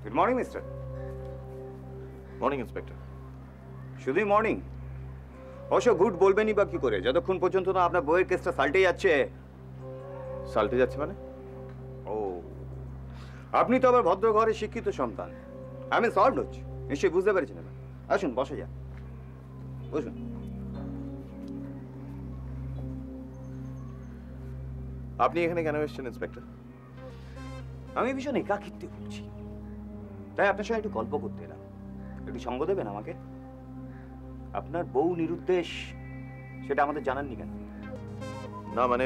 Good morning mister. Morning inspector. শুধুই morning? অবশ্য good বলবেনই বা কি করে, যতক্ষণ পর্যন্ত না আপনার বইয়ের কেসটা সাল্টে যাচ্ছে। সাল্টে যাচ্ছে মানে? ও, আপনি তো আবার ভদ্র ঘরের শিক্ষিত সন্তান। আমি সল্ট হচ্ছি, নিশ্চয়ই বুঝতে পেরেছেন। আসুন বসে যান, বসুন। আপনি এখানে কেন এসেছেন ইন্সপেক্টর? আমি ভীষণ একাকিত্বে ভুগছি, তাই আপনার সঙ্গে একটু গল্প করতে এলাম। একটু সঙ্গ দেবেন আমাকে? আপনার বউ নিরুদ্দেশ, সেটা আমাদের জানাননি কেন? না মানে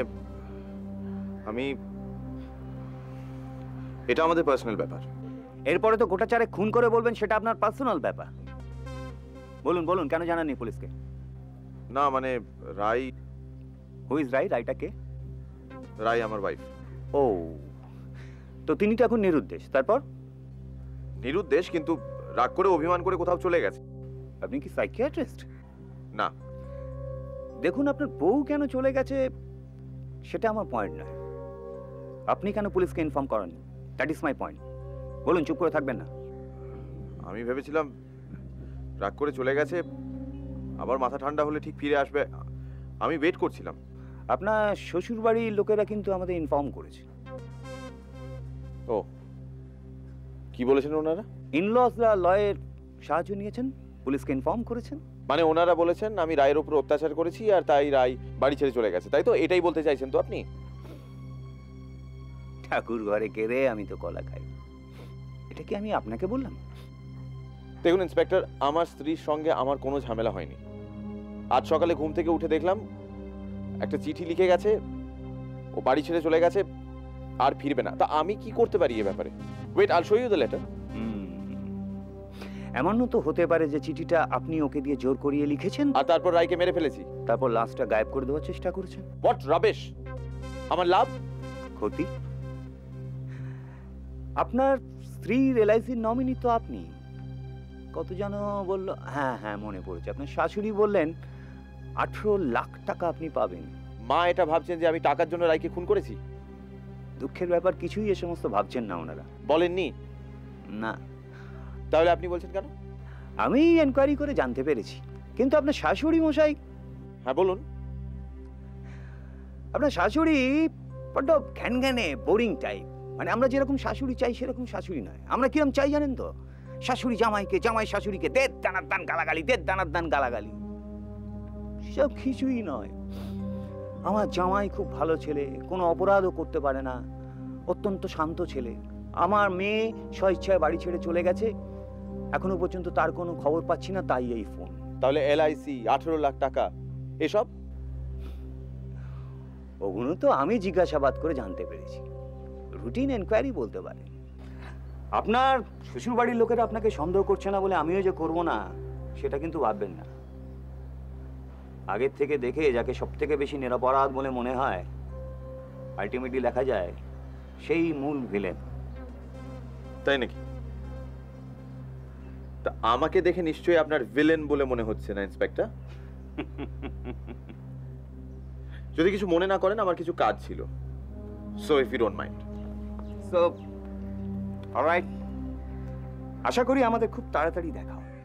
এটা আমাদের পার্সোনাল ব্যাপার। এরপরে তো গোটা চারে খুন করে বলবেন সেটা আপনার পার্সোনাল ব্যাপার। বলুন বলুন, কেন জানাননি পুলিশকে? না মানে রাই। হু ইজ রাই? রাইটা কে? রাই আমার ওয়াইফ। ও, তো তিনি তো এখন নিরুদ্দেশ। তারপর? নিরুদ্দেশ, কিন্তু রাগ করে অভিমান করে কোথাও চলে গেছে। আপনি কি সাইকিয়াট্রিস্ট? না। দেখুন, আপনার বউ কেন চলে গেছে সেটা আমার পয়েন্ট নয়। আপনি কেন পুলিশকে ইনফর্ম করেননি, দ্যাট ইজ মাই পয়েন্ট। বলুন, চুপ করে থাকবেন না। আমি ভেবেছিলাম রাগ করে চলে গেছে, আবার মাথা ঠান্ডা হলে ঠিক ফিরে আসবে। আমি ওয়েট করছিলাম। আপনার শ্বশুর বাড়ির লোকেরা কিন্তু আমাদের ইনফর্ম করেছে। ও, কি বলেছেন ওনারা? ইনলসরা লয়ের সাহায্য নিয়েছেন, পুলিশকে ইনফর্ম করেছেন। মানে ওনারা বলেছেন আমি রায়ের উপর অত্যাচার করেছি আর তাই রায় বাড়ি ছেড়ে চলে গেছে, তাই তো? এটাই বলতে চাইছেন তো আপনি? ঠাকুর ঘরে কেড়ে আমি তো কলা খাই, এটা কি আমি আপনাকে বললাম? দেখুন ইন্সপেক্টর, আমার স্ত্রীর সঙ্গে আমার কোনো ঝামেলা হয়নি। আজ সকালে ঘুম থেকে উঠে দেখলাম একটা চিঠি লিখে গেছে, ও বাড়ি ছেড়ে চলে গেছে, আর ফিরবে না। তা আমি কি করতে পারি এ ব্যাপারে? ওয়েট, আইল শো ইউ দ্য লেটার। এমনও তো হতে পারে যে চিঠিটা আপনি ওকে দিয়ে জোর করিয়ে লিখেছেন, আর তারপর রায়কে মেরে ফেলেছি। তারপর লাশটা গায়েব করে দেওয়ার চেষ্টা করেছেন। What rubbish! আমার লাভ? ক্ষতি? আপনার স্ত্রীর এলআইসির নমিনি তো আপনি। কত যেন বললো, হ্যাঁ হ্যাঁ মনে পড়েছে, আপনার শাশুড়ি বললেন 18 লাখ টাকা আপনি পাবেন। মা এটা ভাবছেন যে আমি টাকার জন্য রায়কে খুন করেছি? দুঃখের ব্যাপার, কিছুই এ সমস্ত ভাবছেন না ওনারা। বলেননি? না। তাহলে আপনি বলছেন কেন? আমি এনকোয়ারি করে জানতে পেরেছি, কিন্তু আপনার শাশুড়ি মশাই। হ্যাঁ বলুন। আপনার শাশুড়ি বড্ড ঘ্যানঘ্যানে বোরিং টাইপ। মানে আমরা যেরকম শাশুড়ি চাই সেরকম শাশুড়ি নয়। আমরা কিরকম চাই জানেন তো? শাশুড়ি জামাইকে, জামাই শাশুড়িকে দেড় দানার দান গালাগালি, দেড় দানার দান গালাগালি। সব কিছুই নয়। আমার জামাই খুব ভালো ছেলে, কোনো অপরাধও করতে পারে না, অত্যন্ত শান্ত ছেলে। আমার মেয়ে স্বেচ্ছায় বাড়ি ছেড়ে চলে গেছে, এখনো পর্যন্ত তার কোনো খবর পাচ্ছি না, তাই এই ফোন। তাহলে এলআইসি, 18 লাখ টাকা, এসব? ওগুলো তো আমি জিজ্ঞাসাবাদ করে জানতে পেরেছি, রুটিন এনকোয়ারি বলতে পারে। আপনার শ্বশুর বাড়ির লোকেরা আপনাকে সন্দেহ করছে না বলে আমিও যে করব না সেটা কিন্তু ভাববেন না। আগের থেকে দেখে যাকে সব থেকে বেশি নিরপরাধ বলে মনে হয়, আলটিমেটলি দেখা যায় সেই মূল ভিলেন। তাই নাকি? তা আমাকে দেখে নিশ্চয়ই আপনার ভিলেন বলে মনে হচ্ছে না ইন্সপেক্টর? যদি কিছু মনে না করেন, আমার কিছু কাজ ছিল। So if you don't mind. So alright, আশা করি আমাদের খুব তাড়াতাড়ি দেখা হবে।